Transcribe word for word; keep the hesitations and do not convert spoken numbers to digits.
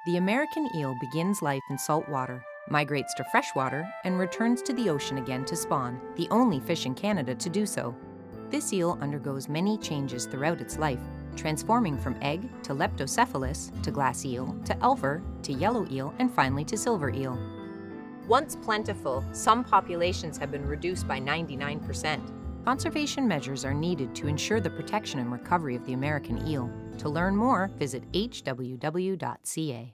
The American eel begins life in salt water, migrates to freshwater, and returns to the ocean again to spawn, the only fish in Canada to do so. This eel undergoes many changes throughout its life, transforming from egg to leptocephalus to glass eel to elver to yellow eel and finally to silver eel. Once plentiful, some populations have been reduced by ninety-nine percent. Conservation measures are needed to ensure the protection and recovery of the American eel. To learn more, visit h w w dot c a.